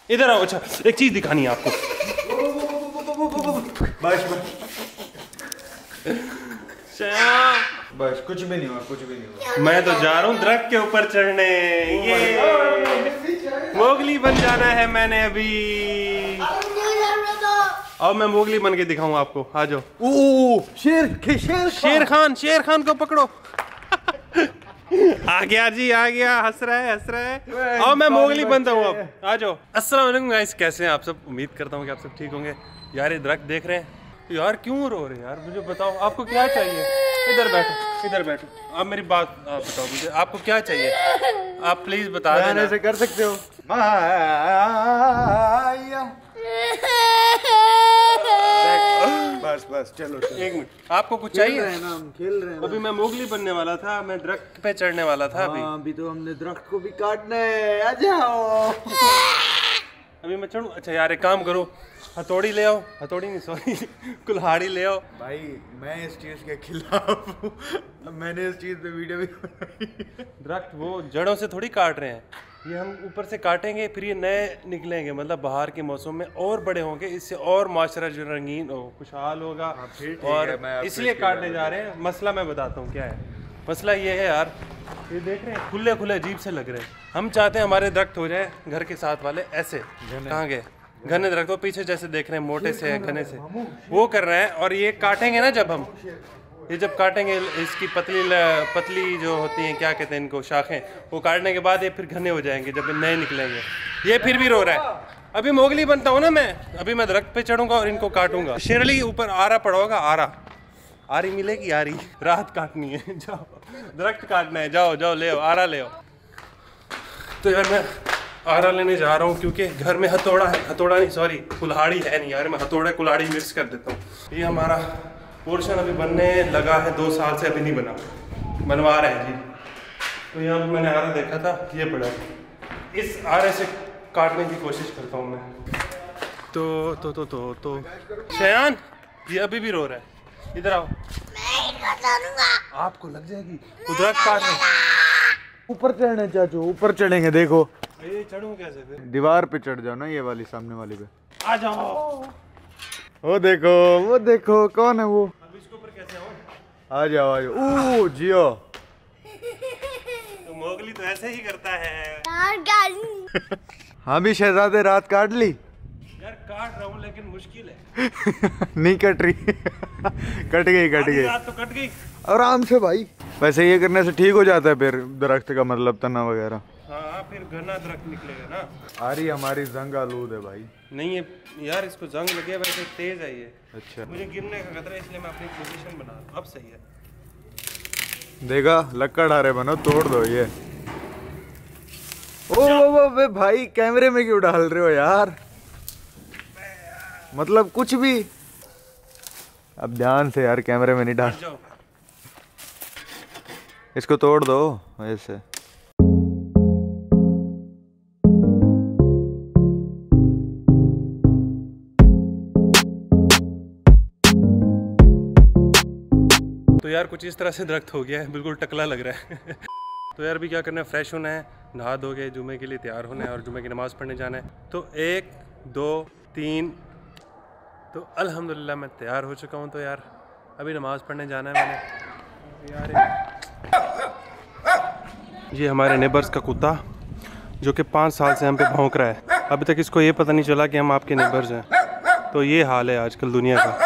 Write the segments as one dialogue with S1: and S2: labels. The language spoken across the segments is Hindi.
S1: इधर आओ। अच्छा एक चीज दिखानी है आपको।
S2: बस कुछ भी नहीं हुआ, कुछ भी नहीं हुआ।
S1: मैं तो जा रहा हूँ दरख्त के ऊपर चढ़ने। ये मोगली बन जाना है मैंने अभी। अब मैं मोगली बन के दिखाऊं आपको। आ जाओ। शेर खान को पकड़ो। आ गया जी, आ गया। हंस रहा है। अब मैं मोगली बनता हूँ। अब आ जाओ। अस्सलाम वालेकुम गाइस, कैसे हैं आप सब? उम्मीद करता हूँ कि आप सब ठीक होंगे। यार ये दरख्त देख रहे हैं यार, क्यों रो रहे हैं यार? मुझे बताओ आपको क्या चाहिए? इधर बैठो। आप मेरी बात बताओ मुझे, आपको क्या चाहिए? आप प्लीज बता देना।
S2: ऐसे कर सकते हो? बस चलो।
S1: एक मिनट, आपको कुछ चाहिए?
S2: हम खेल रहे हैं।
S1: अभी मैं मोगली बनने वाला था, मैं दरख्त पे चढ़ने वाला था।
S2: अभी तो हमने दरख्त को भी काटना है। आ जाओ।
S1: अभी मैं चढ़ूं? अच्छा यार एक काम करो, हथौड़ी ले आओ। हथौड़ी नहीं, सॉरी, कुल्हाड़ी ले आओ।
S2: भाई मैं इस चीज के खिलाफ हूँ। मैंने इस चीज पे वीडियो भी बनाई।
S1: दरख्त वो जड़ों से थोड़ी काट रहे हैं, ये हम ऊपर से काटेंगे, फिर ये नए निकलेंगे, मतलब बाहर के मौसम में और बड़े होंगे, इससे और माशरा जो रंगीन हो, खुशहाल होगा। और इसलिए काटने जा रहे हैं। मसला मैं बताता हूँ क्या है। मसला ये है यार, ये देख रहे हैं खुले खुले अजीब से लग रहे हैं। हम चाहते हैं हमारे दरख्त हो जाए घर के साथ वाले ऐसे। कहाँ गए घने दरख्त? पीछे जैसे देख रहे हैं मोटे से घने से, वो कर रहे हैं। और ये काटेंगे ना जब हम, ये जब काटेंगे इसकी पतली जो होती हैं, क्या कहते हैं इनको, शाखें, वो काटने के बाद ये फिर घने हो जाएंगे जब नए निकलेंगे। ये फिर भी रो रहा है। अभी मोगली बनता हूँ ना मैं, अभी मैं दरख्त पे चढ़ूंगा और इनको काटूंगा। शेरली ऊपर आरा पड़ा होगा, आरी मिलेगी, आरी रात काटनी है। जाओ दरख्त काटना है, जाओ ले आओ, आरा ले आओ। तो यार मैं आरा लेने जा रहा हूँ क्योंकि घर में हथौड़ा नहीं, सॉरी कुल्हाड़ी है नहीं यार। मैं हथौड़ा कुल्हाड़ी मिक्स कर देता हूँ। ये हमारा पोर्शन अभी बनने लगा है, 2 साल से अभी नहीं बना, बनवा रहे हैं जी। तो यहाँ पर मैंने आरा देखा था, ये पड़ा। इस आरे से काटने की कोशिश करता हूँ मैं। तो शयान ये अभी भी रो रहा है। इधर आओ। आपको लग जाएगी, उधर काट रहे।
S2: ऊपर चढ़ने चाचू, ऊपर चढ़ेंगे। देखो
S1: ये चढ़ूं कैसे फिर?
S2: दीवार पे चढ़ जाओ ना, ये वाली सामने वाली पे।
S1: आ जाओ।
S2: वो देखो कौन है वो?
S1: अब इसके ऊपर कैसे आऊं?
S2: आ जाओ। जियो।
S1: तो मोगली तो ऐसे ही करता है।
S2: हाँ भी शहजादे, रात काट ली
S1: यार? काट रहा हूँ लेकिन मुश्किल है।
S2: नहीं कट रही। कट गई।
S1: रात तो कट गई
S2: आराम से भाई। वैसे ये करने से ठीक हो जाता है फिर दरख्त का, मतलब तना वगैरह।
S1: हाँ फिर घना दरख्त निकलेगा ना।
S2: आ रही हमारी जंग आलूद है भाई।
S1: नहीं है यार, इसको जंग लगे, वैसे तेज है ये।
S2: अच्छा,
S1: मुझे गिरने का खतरा है, इसलिए मैं अपनी पोजीशन बना रहा हूं। अब सही है।
S2: देखा, लक्कड़ आ रहे बनो, तोड़ दो ये। ओ भाई कैमरे में क्यों डाल रहे हो यार? मतलब कुछ भी। अब ध्यान से यार, कैमरे में नहीं डाल। इसको तोड़ दो ऐसे।
S1: तो यार कुछ इस तरह से दरख्त हो गया है, बिल्कुल टकला लग रहा है। तो यार अभी क्या करना है, फ्रेश होना है, नहा धो के जुमे के लिए तैयार होना है और जुमे की नमाज़ पढ़ने जाना है। तो 1 2 3, तो अल्हम्दुलिल्लाह मैं तैयार हो चुका हूँ। तो यार अभी नमाज़ पढ़ने जाना है मैंने। यार ये हमारे नेबर्स का कुत्ता जो कि 5 साल से हम पे भौंक रहा है। अभी तक इसको ये पता नहीं चला कि हम आपके नेबर्स हैं। तो ये हाल है आजकल दुनिया का।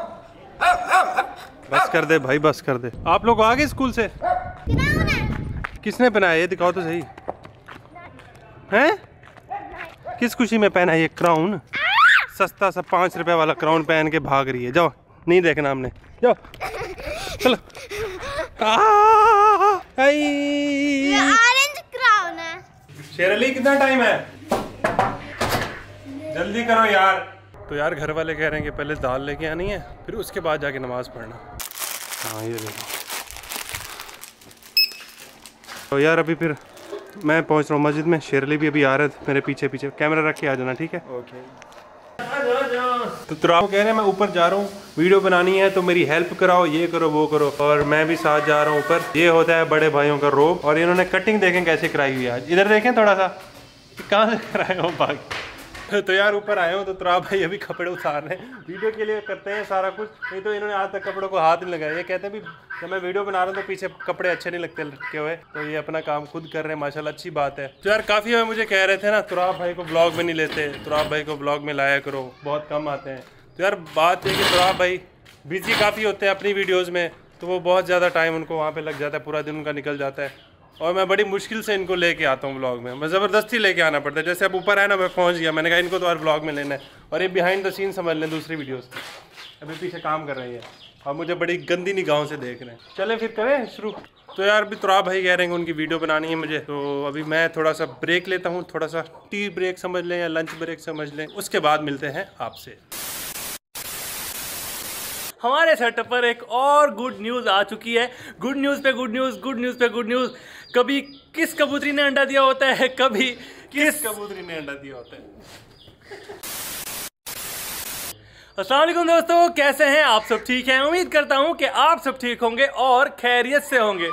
S1: बस कर दे भाई, बस कर दे। आप लोग आ गए स्कूल से? किसने पहनाया ये दिखाओ तो सही। हैं? किस खुशी में पहना ये क्राउन? सस्ता सा 5 रुपए वाला क्राउन पहन के भाग रही है। जाओ, नहीं देखना हमने, जाओ चलो।
S3: ये ऑरेंज क्राउन है।
S1: शेरली कितना टाइम है? जल्दी करो यार। तो यार घर वाले कह रहे हैं कि पहले दाल लेके आनी है, फिर उसके बाद जाके नमाज पढ़ना। हाँ ये देखो। तो यार अभी फिर मैं पहुंच रहा हूँ मस्जिद में। शेरली भी अभी आ रहे थे मेरे पीछे पीछे। कैमरा रख के आ जाना, ठीक है? ओके। तो आप कह रहे हैं मैं ऊपर जा रहा हूँ, वीडियो बनानी है तो मेरी हेल्प कराओ, ये करो वो करो, और मैं भी साथ जा रहा हूँ ऊपर। ये होता है बड़े भाइयों का रोब। और इन्होंने कटिंग देखें कैसे कराई हुई है आज। इधर देखें थोड़ा सा, कहाँ से कराएगा वो भाग। तो यार ऊपर आए हो तो तुराब भाई अभी कपड़े उतार रहे हैं, वीडियो के लिए करते हैं सारा कुछ, नहीं तो इन्होंने आज तक कपड़ों को हाथ नहीं लगाया। ये कहते हैं भी जब मैं वीडियो बना रहा हूँ तो पीछे कपड़े अच्छे नहीं लगते लटके हुए, तो ये अपना काम खुद कर रहे हैं माशाल्लाह, अच्छी बात है। तो यार काफ़ी हमें मुझे कह रहे थे ना तुराब भाई को ब्लॉग में नहीं लेते, तुराब भाई को ब्लॉग में लाया करो, बहुत कम आते हैं। तो यार बात है कि तुराब भाई बिजी काफ़ी होते हैं अपनी वीडियोज़ में, तो वो बहुत ज़्यादा टाइम उनको वहाँ पर लग जाता है, पूरा दिन उनका निकल जाता है, और मैं बड़ी मुश्किल से इनको लेके आता हूँ ब्लॉग में, मैं ज़बरदस्ती लेके आना पड़ता है। जैसे अब ऊपर है ना, मैं पहुँच गया, मैंने कहा इनको तो और ब्लॉग में लेना है, और ये बिहाइंड द सीन समझ लें दूसरी वीडियोस, अभी पीछे काम कर रही है और मुझे बड़ी गंदी निगाहों से देख रहे हैं। चले फिर करें शुरू। तो यार अभी तुराब भाई कह रहे हैं उनकी वीडियो बनानी है मुझे, तो अभी मैं थोड़ा सा ब्रेक लेता हूँ, थोड़ा सा टी ब्रेक समझ लें या लंच ब्रेक समझ लें, उसके बाद मिलते हैं आपसे।
S4: हमारे सेटअप पर एक और गुड न्यूज़ आ चुकी है, गुड न्यूज़ पे गुड न्यूज़, गुड न्यूज़ पे गुड न्यूज़। कभी किस कबूतरी ने अंडा दिया होता है, कभी किस
S1: कबूतरी ने अंडा दिया होता है।
S4: अस्सलाम वालेकुम दोस्तों, कैसे हैं आप सब? ठीक हैं, उम्मीद करता हूं कि आप सब ठीक होंगे और खैरियत से होंगे।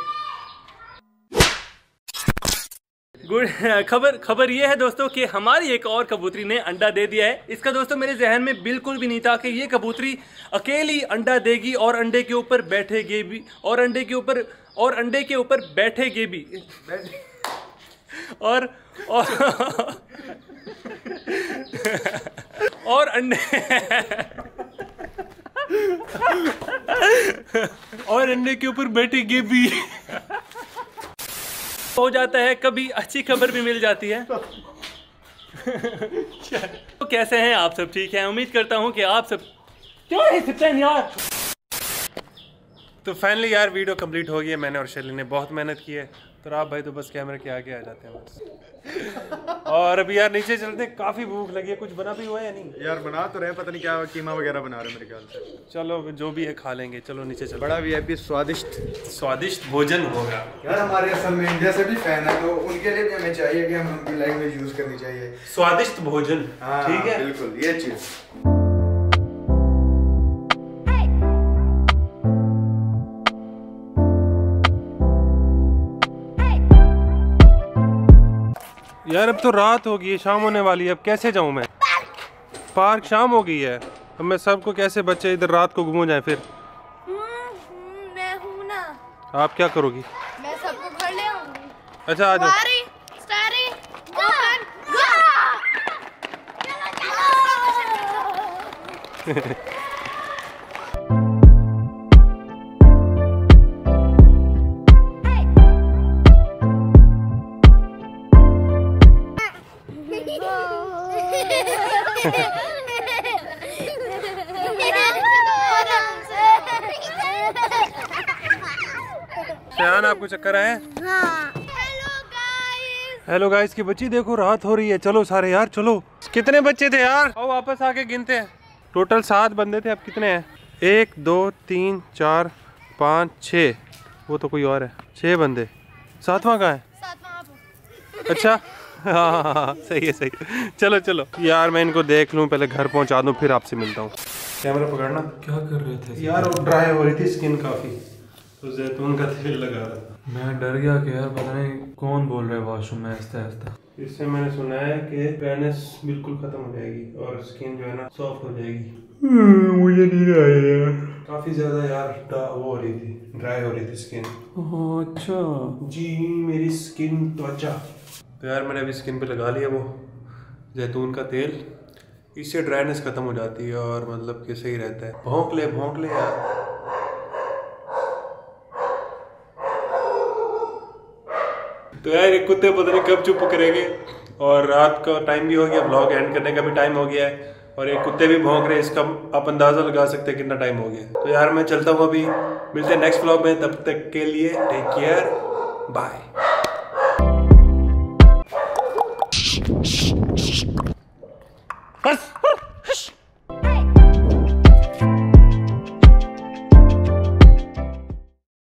S4: गुड खबर ये है दोस्तों कि हमारी एक और कबूतरी ने अंडा दे दिया है। इसका दोस्तों मेरे जहन में बिल्कुल भी नहीं था कि ये कबूतरी अकेली अंडा देगी और अंडे के ऊपर बैठेगी भी, और अंडे के ऊपर बैठेगी भी और
S1: अंडे के ऊपर बैठेगी भी
S4: हो जाता है, कभी अच्छी खबर भी मिल जाती है। तो कैसे हैं आप सब? ठीक हैं, उम्मीद करता हूं कि आप सब क्या है सकते हैं यार।
S1: तो फाइनली यार वीडियो कंप्लीट हो गई है, मैंने और शैली ने बहुत मेहनत की है, तो आप भाई तो बस कैमरे के आगे आ जाते हैं बस। और अभी यार नीचे चलते, काफ़ी भूख लगी है, कुछ बना भी हुआ है या नहीं?
S2: यार बना तो रहे, पता नहीं क्या कीमा वगैरह बना रहे मेरे ख्याल से।
S1: चलो जो भी है खा लेंगे, चलो नीचे चलो।
S2: बड़ा वीआईपी स्वादिष्ट
S1: भोजन होगा
S2: यार। हमारे असल में इंडिया से भी फैन है, तो उनके लिए भी हमें चाहिए कि हम उनकी लैंग्वेज यूज करनी चाहिए।
S1: स्वादिष्ट भोजन, ठीक है,
S2: बिल्कुल ये चीज।
S1: यार अब तो रात हो गई है, शाम होने वाली है, अब कैसे जाऊं मैं पार्क? शाम हो गई है, अब मैं सबको कैसे बच्चे इधर रात को घूम जाए फिर?
S3: मैं हूँ ना।
S1: आप क्या करोगी?
S3: मैं सबको घर ले आऊंगी।
S1: अच्छा आ जाओ। शयान आपको चक्कर आए?
S3: हाँ।
S1: हेलो गाइस की बच्ची, देखो रात हो रही है, चलो सारे यार चलो। कितने बच्चे थे यार? आओ वापस आके गिनते हैं। टोटल 7 बंदे थे, अब कितने हैं? 1 2 3 4 5 6, वो तो कोई और है, 6 बंदे। 7वां कहाँ है? अच्छा हाँ सही है सही है। चलो चलो यार मैं इनको देख लूँ, पहले घर पहुँचा दूँ, फिर आपसे मिलता हूँ। कैमरा पकड़ना।
S4: क्या कर रहे थे
S1: यार वो ड्राई हो रही थी स्किन काफ़ी, तो जैतून का तेल लगा रहा था।
S4: मैं डर गया कि यार पता नहीं कौन बोल रहा है वॉशरूम में आहिस्ता आहिस्ता।
S1: इससे मैंने सुना है कि ड्राइनेस बिल्कुल खत्म हो जाएगी और स्किन जो है ना सॉफ्ट हो जाएगी। मुझे नहीं आया यार, काफी ज्यादा यार वो हो रही थी, ड्राई हो रही थी स्किन।
S4: अच्छा
S1: जी मेरी स्किन त्वचा। तो यार मैंने अभी स्किन पे लगा लिया वो जैतून का तेल, इससे ड्राइनेस खत्म हो जाती है और मतलब कि सही रहता है। भौंक ले यार। तो यार ये कुत्ते पता नहीं कब चुप करेंगे, और रात का टाइम भी हो गया, ब्लॉग एंड करने का भी टाइम हो गया है, और ये कुत्ते भी भौंक रहे हैं, इसका आप अंदाजा लगा सकते हैं कितना टाइम हो गया। तो यार मैं चलता हूँ, अभी मिलते हैं नेक्स्ट ब्लॉग में, तब तक के लिए टेक केयर, बाय। बस